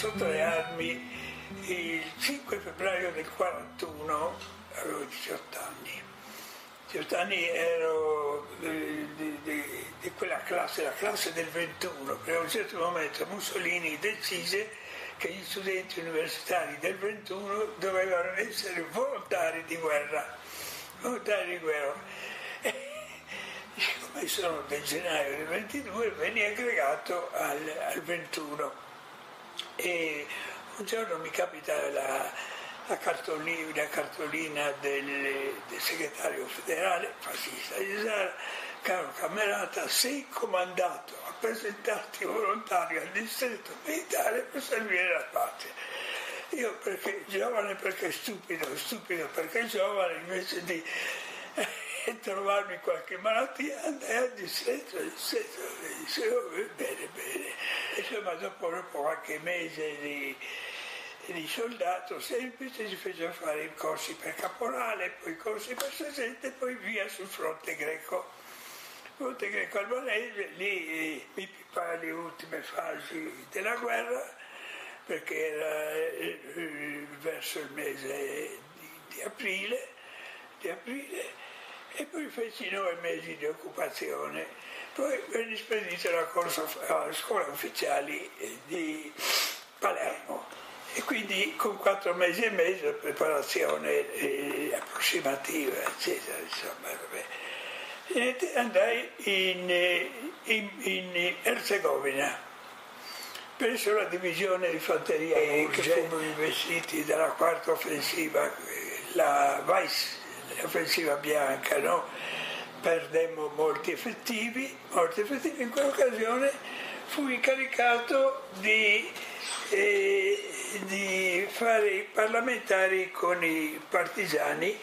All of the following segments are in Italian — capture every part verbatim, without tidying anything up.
sotto le armi il cinque febbraio del quarantuno, avevo diciotto anni. diciotto anni ero di, di, di, di quella classe, la classe del ventuno, perché a un certo momento Mussolini decise che gli studenti universitari del ventuno dovevano essere volontari di guerra, volontari di guerra. E siccome sono del gennaio del ventidue, venni aggregato al, al ventuno. E un giorno mi capita la, la, cartolina, la cartolina del, del segretario federale fascista, Cesare: caro camerata, sei comandato a presentarti volontario al distretto militare per servire la patria. Io perché giovane, perché stupido, stupido perché giovane, invece di eh, trovarmi qualche malattia, andai al distretto, al distretto e dicevo bene, bene. Insomma, dopo, dopo qualche mese di, di soldato semplice si fece fare i corsi per caporale, poi i corsi per sergente, poi via sul fronte greco. Fronte greco albanese, lì eh, mi pippava le ultime fasi della guerra, perché era eh, eh, verso il mese di, di, aprile, di aprile, e poi feci nove mesi di occupazione. Poi venni spedito alla, corso, alla scuola ufficiali di Palermo e quindi con quattro mesi e mezzo di preparazione eh, approssimativa, eccetera, insomma, vabbè. E andai in, in, in Erzegovina presso la divisione di fanteria che furono investiti dalla quarta offensiva, la Weiss, l'offensiva bianca, no? Perdemmo molti effettivi, molti effettivi. In quell'occasione fui incaricato di, eh, di fare i parlamentari con i partigiani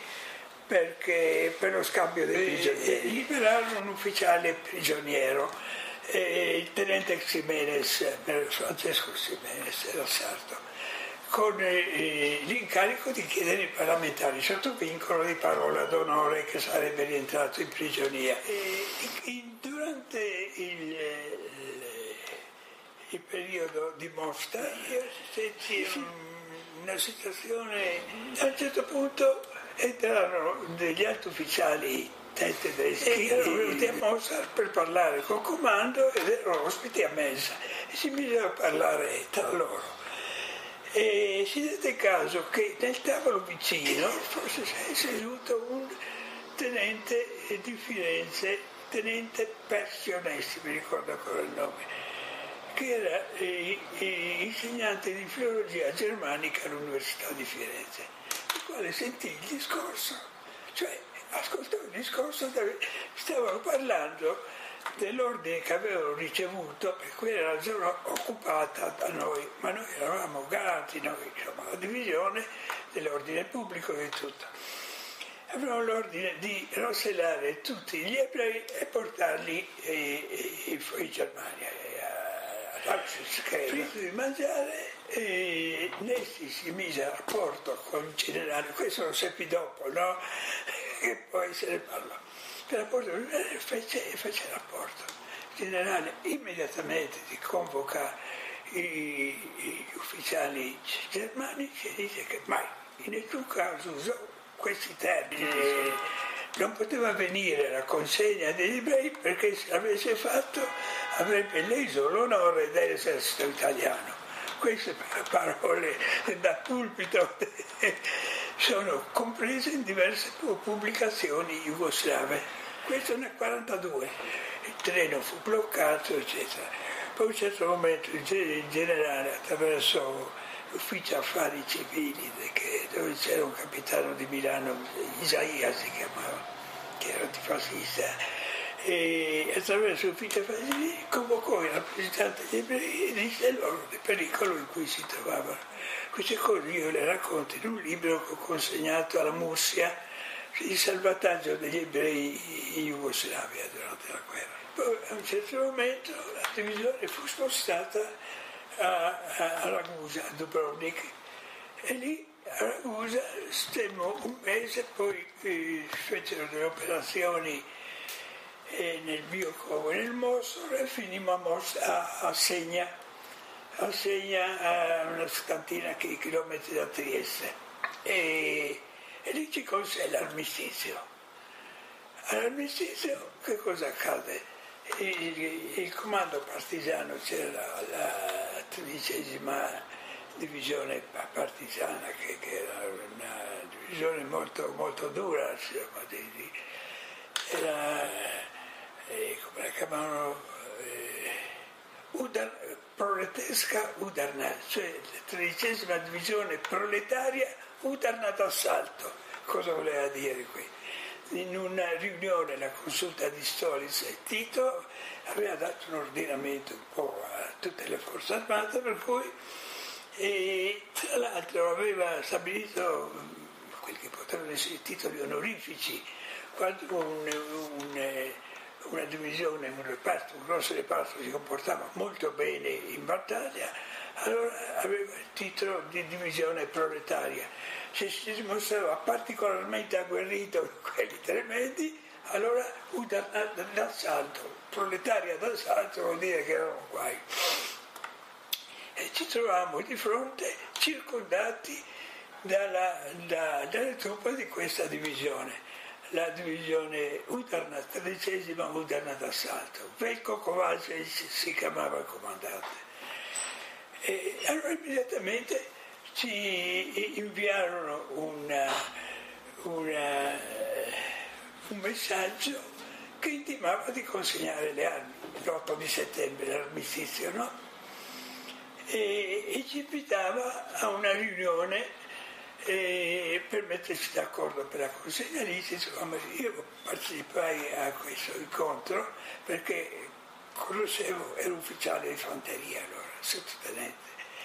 perché, per lo scambio dei prigionieri. Liberarono un ufficiale prigioniero, eh, il tenente Ximenes, Francesco Ximenes, era sardo, con eh, l'incarico di chiedere ai parlamentari sotto vincolo di parola d'onore che sarebbe rientrato in prigionia. E, in, durante il, il, il periodo di Mosca io sentii una situazione, a un certo punto entrarono degli alti ufficiali tedeschi che erano venuti a Mosca per parlare col comando ed erano ospiti a mensa e si misero a parlare tra loro. E si diede caso che nel tavolo vicino fosse seduto un tenente di Firenze, tenente Persionesi, mi ricordo ancora il nome, che era eh, eh, insegnante di filologia germanica all'Università di Firenze, il quale sentì il discorso, cioè ascoltò il discorso, dove stavano parlando dell'ordine che avevano ricevuto, perché quella era la zona occupata da noi, ma noi eravamo garanti, noi, insomma, la divisione dell'ordine pubblico e tutto. Avevano l'ordine di rosellare tutti gli ebrei e portarli eh, in, in Germania, a Finito di mangiare, e Nesti si mise a rapporto con il generale, questo lo seppi dopo, no? E poi se ne parlò. Per rapporto fece, fece rapporto. Il generale immediatamente si convoca i, gli ufficiali germanici e dice che mai in nessun caso usò questi termini. Non poteva avvenire la consegna degli ebrei perché se l'avesse fatto avrebbe leso l'onore dell'esercito italiano. Queste parole da pulpito sono comprese in diverse pubblicazioni jugoslave. Questo nel quarantadue, il treno fu bloccato, eccetera. Poi a un certo momento il generale, attraverso l'ufficio affari civili, dove c'era un capitano di Milano, Isaia si chiamava, che era antifascista, e attraverso l'ufficio affari civili convocò i rappresentanti degli ebrei e disse loro del pericolo in cui si trovavano. Queste cose io le racconto in un libro che ho consegnato alla Mursia, il salvataggio degli ebrei in Jugoslavia durante la guerra. Poi a un certo momento la divisione fu spostata a, a, a Ragusa, a Dubrovnik, e lì a Ragusa stemmo un mese, poi eh, fecero delle operazioni eh, nel Biokovo e nel Mosul e finimmo a, Mos- a, a Segna, assegna a una settantina di chilometri da Trieste e, e lì ci consegna l'armistizio. All'armistizio che cosa accade? Il, il comando partigiano, c'era la tredicesima divisione partigiana che, che era una divisione molto, molto dura, insomma, di, di, era, eh, come la chiamavano, eh, Udar, proletesca Udarna, cioè la tredicesima divisione proletaria Udarna d'assalto. Cosa voleva dire qui? In una riunione, la consulta di Stolitz e Tito aveva dato un ordinamento un po' a tutte le forze armate, per cui e tra l'altro aveva stabilito quelli che potevano essere titoli onorifici. Quando un, un, una divisione, un reparto, un grosso reparto si comportava molto bene in battaglia, allora aveva il titolo di divisione proletaria. Se si dimostrava particolarmente agguerrito in quelli tremendi, allora d'assalto, proletaria d'assalto vuol dire che erano guai. E ci trovavamo di fronte circondati dalla, da, dalle truppe di questa divisione, la divisione Udarna, tredicesima Udarna d'assalto. Veljko Kovačević si chiamava il comandante. E allora immediatamente ci inviarono una, una, un messaggio che intimava di consegnare le armi, l'otto di settembre, l'armistizio, no? E, e ci invitava a una riunione eh, per metterci d'accordo per la consegna lì. Insomma, io partecipai a questo incontro perché conoscevo, ero ufficiale di fanteria allora, sottotenente,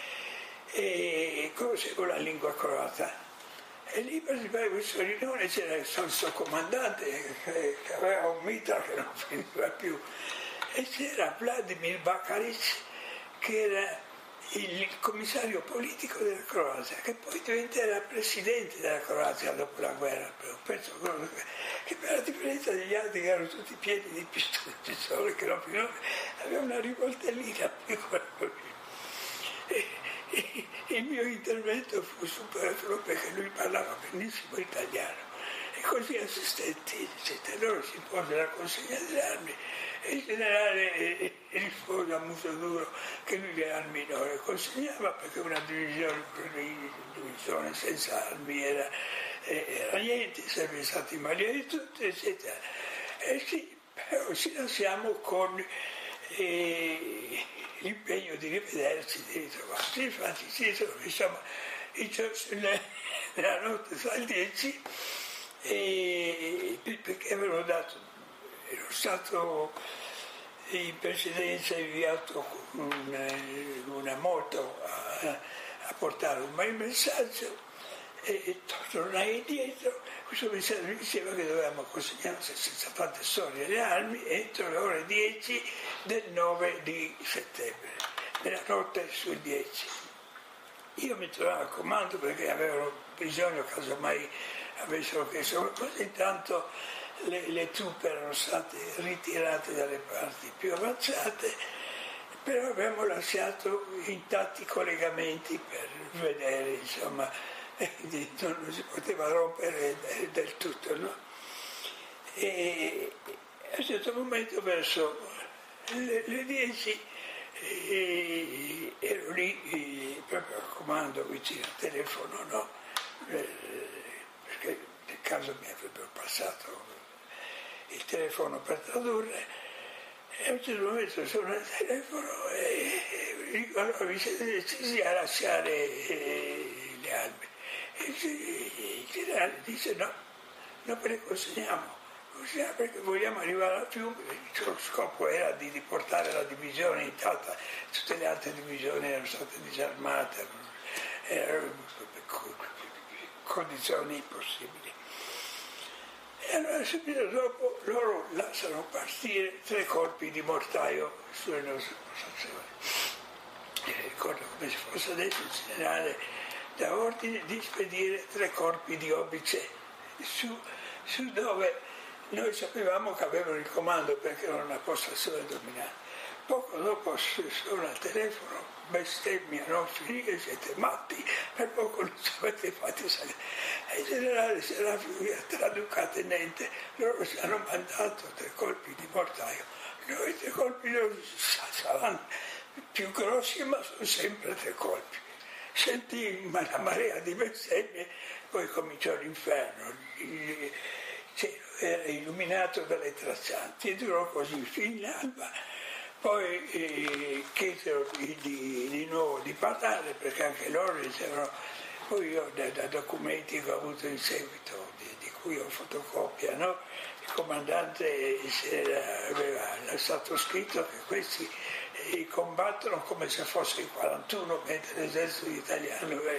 e conoscevo la lingua croata. E lì partecipai a questa riunione, c'era il suo comandante che, che aveva un mitra che non finiva più, e c'era Vladimir Bakaric, che era il commissario politico della Croazia, che poi diventerà presidente della Croazia dopo la guerra, penso che per la differenza degli altri che erano tutti pieni di pistole, che non aveva una rivoltellina piccola così. E, e, il mio intervento fu superfluo perché lui parlava benissimo italiano, e così assistenti, eccetera. Loro si impose la consegna delle armi e il generale rispose a muso duro che lui le armi non le consegnava perché una divisione, una divisione senza armi era, era niente, sarebbe stati male di tutto, eccetera. E sì, però ci lasciamo con eh, l'impegno di rivederci, di ritrovarci. Infatti ci sono, insomma, nella notte tra il dieci, e perché avevano dato, ero stato in precedenza inviato con una, una moto a, a portare un bel messaggio, e tornai indietro. Questo messaggio mi diceva che dovevamo consegnare senza tante storie le armi entro le ore dieci del nove di settembre, nella notte sul dieci. Io mi trovavo al comando perché avevano bisogno, casomai avessero chiesto qualcosa. Intanto le, le truppe erano state ritirate dalle parti più avanzate, però abbiamo lasciato intatti i collegamenti per vedere, insomma, non, non si poteva rompere del tutto, no? E a un certo momento, verso le, le dieci, e ero lì e proprio al comando vicino al telefono, no? Eh, perché nel caso mi avrebbero passato il telefono per tradurre, e a un certo momento sono al telefono e dico: allora vi siete decisi a lasciare eh, le armi? E il generale dice: no, non ve le consegniamo. Perché vogliamo arrivare al fiume. Il suo scopo era di riportare la divisione intatta, tutte le altre divisioni erano state disarmate, erano condizioni impossibili. E allora subito dopo loro lasciano partire tre colpi di mortaio sulle nostre postazioni. E ricordo come se fosse adesso il generale dà ordine di spedire tre corpi di obice su, su dove noi sapevamo che avevano il comando perché era una postazione dominante. Poco dopo suona il telefono, bestemmiano, finire, siete matti, per poco non ci avete fatti salire. E il generale Serafio traducatenente, loro ci hanno mandato tre colpi di mortaio. Noi tre colpi non saranno più grossi, ma sono sempre tre colpi. Sentì una marea di bestemmie, poi cominciò l'inferno. Il cielo era illuminato dalle traccianti e durò così fino all'alba. Poi eh, chiesero di, di, di nuovo di parlare, perché anche loro dicevano, poi io da, da documenti che ho avuto in seguito, di, di cui ho fotocopia, no? Il comandante era, aveva lasciato scritto che questi eh, combattono come se fosse il quarantuno, mentre l'esercito italiano è...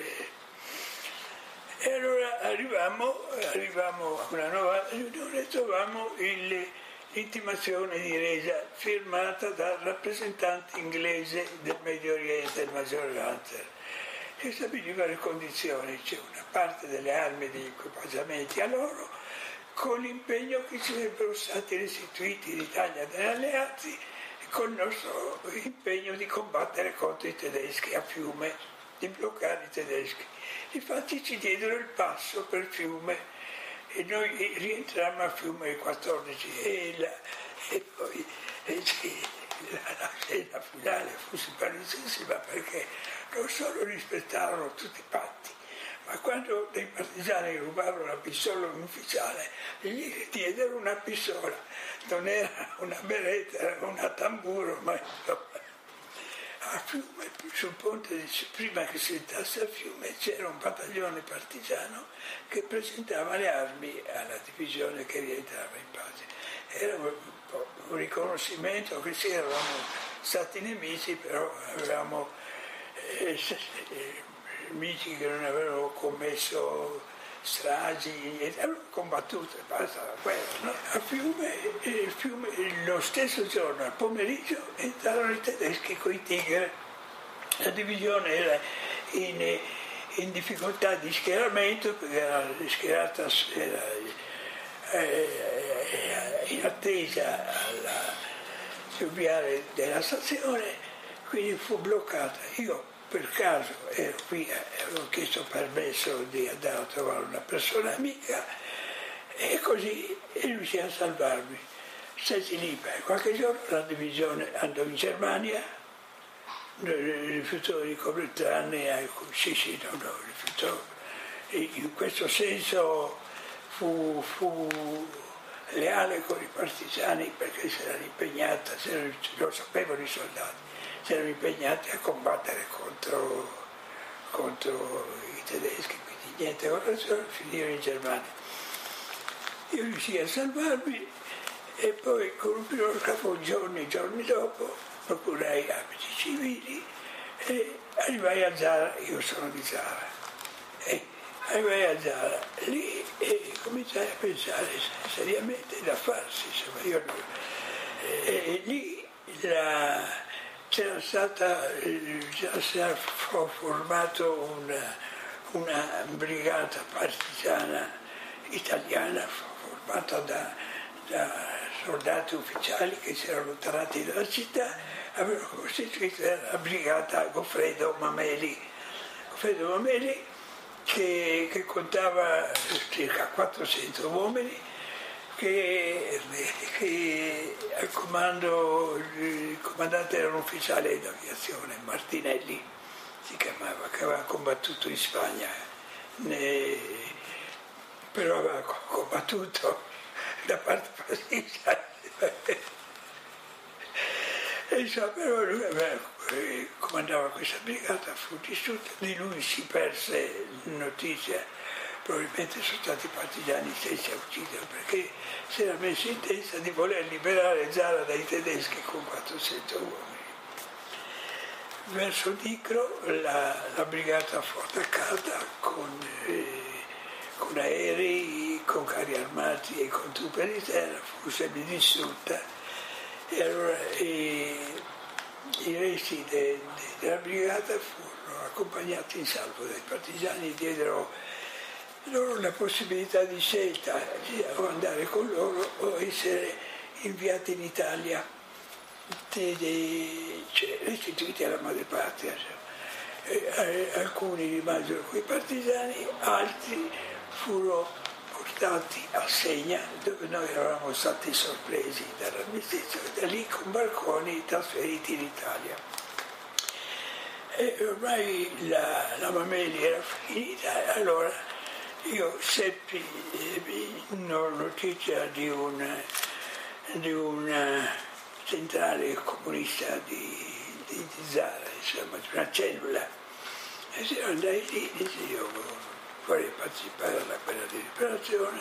E allora arrivammo, arrivammo a una nuova riunione e trovammo il... l'intimazione di resa firmata dal rappresentante inglese del Medio Oriente, il maggior Hunter, che stabiliva le condizioni, cioè una parte delle armi e degli equipaggiamenti a loro, con l'impegno che ci sarebbero stati restituiti in Italia dagli alleati e con il nostro impegno di combattere contro i tedeschi a Fiume, di bloccare i tedeschi. Infatti ci diedero il passo per Fiume, e noi rientrammo a Fiume il quattordici e, la, e poi e la, la scena finale fu simpaticissima, perché non solo rispettarono tutti i patti, ma quando dei partigiani rubarono la pistola a un ufficiale, gli diedero una pistola, non era una beretta, era una tamburo, ma a Fiume, sul ponte, di, prima che si entrasse a Fiume, c'era un battaglione partigiano che presentava le armi alla divisione che rientrava in pace. Era un, un riconoscimento che sì, eravamo stati nemici, però avevamo eh, amici che non avevano commesso stragi, niente, avevano combattuto e basta la guerra. No? A Fiume, eh, Fiume, lo stesso giorno, al pomeriggio, entrarono i tedeschi con i Tiger. La divisione era in, in difficoltà di schieramento, perché era schierata, era eh, in attesa alla fluviale della stazione, quindi fu bloccata. Io per caso ero qui, avevo chiesto permesso di andare a trovare una persona amica e così riuscì a salvarmi. Stessi lì per qualche giorno, la divisione andò in Germania, rifiutò di ricoprire tranne, sì sì, no, no, rifiutò. In questo senso fu, fu leale con i partigiani, perché si erano impegnata, lo sapevano i soldati, si erano impegnati a combattere contro, contro i tedeschi, quindi niente orazione, finirono in Germania. Io riuscii a salvarmi e poi con un piroscafo giorni, giorni dopo, procurai abiti civili e arrivai a Zara, io sono di Zara, e arrivai a Zara, lì e cominciai a pensare seriamente da farsi, insomma, io, e, e lì la... c'era stata, già si era formato una, una brigata partigiana italiana formata da, da soldati ufficiali che si erano allontanati dalla città, avevano costituito la brigata Goffredo Mameli. Goffredo Mameli che, che contava circa quattrocento uomini, Che, che al comando, il comandante era un ufficiale d'aviazione, Martinelli si chiamava, che aveva combattuto in Spagna, ne, però aveva combattuto da parte fascista. E insomma, però lui aveva, comandava questa brigata, fu distrutta, di lui si perse notizia. Probabilmente sono stati i partigiani stessi a uccidere, perché si era messo in testa di voler liberare Zara dai tedeschi con quattrocento uomini. Verso Dicro la, la brigata fu attaccata con, eh, con aerei, con carri armati e con truppe di terra, fu semidistrutta, e allora eh, i resti de, de, della brigata furono accompagnati in salvo dai partigiani, diedero loro la possibilità di scelta, o andare con loro o essere inviati in Italia. cioè, restituiti alla madrepatria. Eh, alcuni rimasero coi partigiani, altri furono portati a Segna, dove noi eravamo stati sorpresi dall'armistizio, e da lì con barconi trasferiti in Italia. E ormai la, la Mameli era finita, e allora io seppi una notizia di una, di una centrale comunista di, di, di Zara, insomma, di una cellula. E se andai lì, dice io vorrei partecipare alla guerra di liberazione,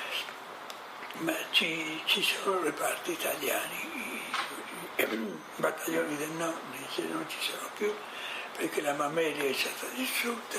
ma ci, ci sono reparti italiani, battaglioni del nord, dice non ci sono più, perché la Mameli è stata distrutta,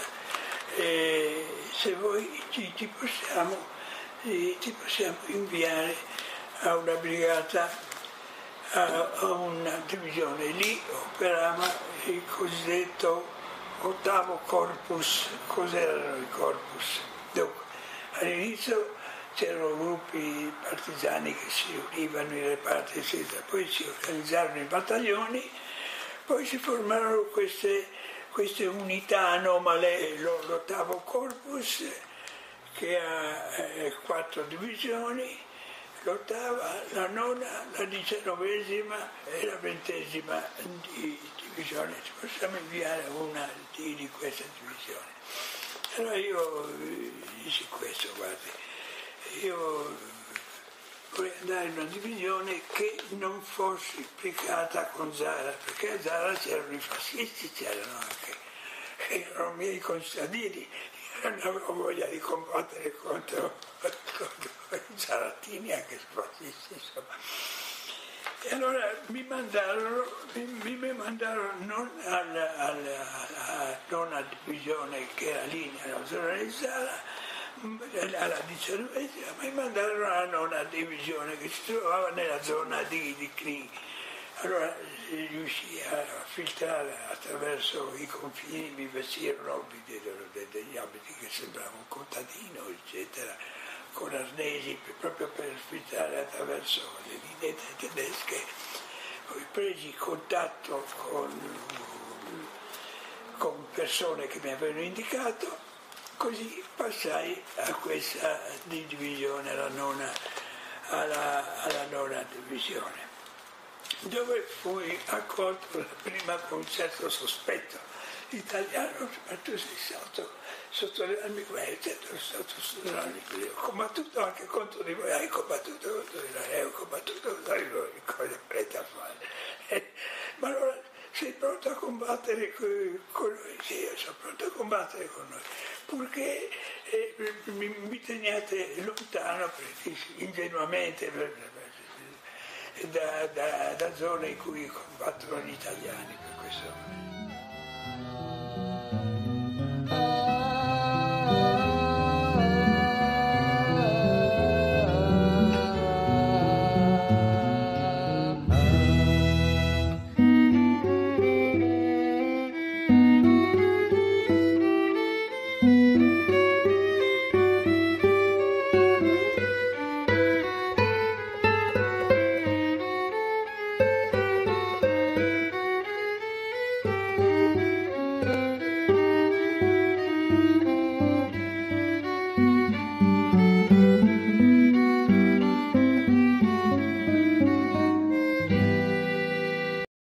e se voi ci, ci, possiamo, ci possiamo inviare a una brigata, a, a una divisione. Lì operava il cosiddetto ottavo corpus. Cos'erano i corpus? Dunque, all'inizio c'erano gruppi partigiani che si univano in reparti, eccetera, poi si organizzarono in battaglioni, poi si formarono queste, queste unità anomale, l'ottavo corpus che ha eh, quattro divisioni, l'ottava, la nona, la diciannovesima e la ventesima di divisione. Ci possiamo inviare una di, di queste divisioni. Allora io dissi questo, guardi, io vorrei andare in una divisione che non fosse implicata con Zara, perché a Zara c'erano i fascisti, c'erano anche, erano miei concittadini, io non avevo voglia di combattere contro, contro i zarattini, anche i fascisti, insomma. E allora mi mandarono, mi, mi mandarono non alla, alla, alla nona divisione che era lì nella zona di Zara, alla diciannovesima, mi mandarono alla nona divisione che si trovava nella zona di, di Knin. Allora riuscì a filtrare attraverso i confini, mi vestirono, mi diedero degli abiti che sembravano un contadino, eccetera, con arnesi proprio per filtrare attraverso le linee tedesche. Poi presi contatto con, con persone che mi avevano indicato, così passai a questa divisione, alla nona, alla, alla nona divisione, dove fui accolto la prima con un certo sospetto italiano, ma tu sei stato sotto le armi, come sono stato sotto le armi, ho combattuto anche contro di voi, hai combattuto contro di noi, ho combattuto contro di voi, cosa prete a fare? Eh, ma allora sei pronto a combattere con, con noi? Sì, io sono pronto a combattere con noi, purché eh, mi, mi teniate lontano, perché ingenuamente, per, Da, da, da zone in cui combattono gli italiani, per questo.